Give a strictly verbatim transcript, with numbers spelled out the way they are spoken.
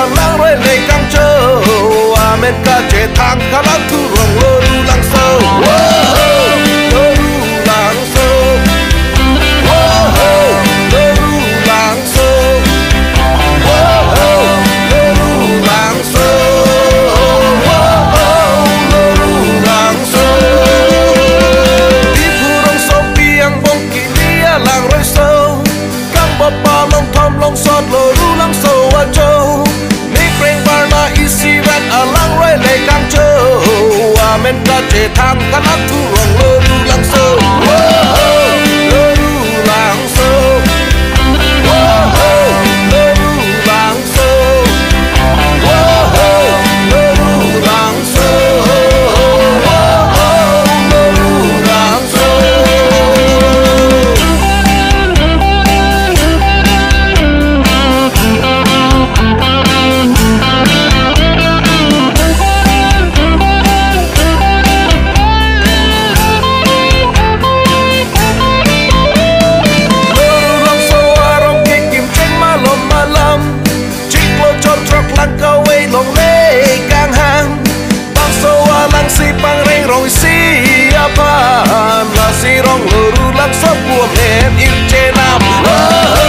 lang rồi lấy căng trâu men ca chế thang khá lắm thu rồng lô ru lăng sâu lô ru lăng sâu lô ru lăng sâu lô ru lăng sâu lô ru lăng sâu đi thu rồng sâu piang bông kỳ lia làng rồi sâu căng bọt bò lông thom lông sọt lô ru lăng sâu ở châu lang rồi lấy căng trâu men ca chế thang khá lắm thu rồng lô ru lăng sâu lô ru lăng sâu lô ru lăng sâu lô ru lăng sâu lô ru lăng sâu lang cao ấy lòng lê càng hàng bang sâu lang si bang reng rong si apa là si rong luru lang sop buông em yêu che nam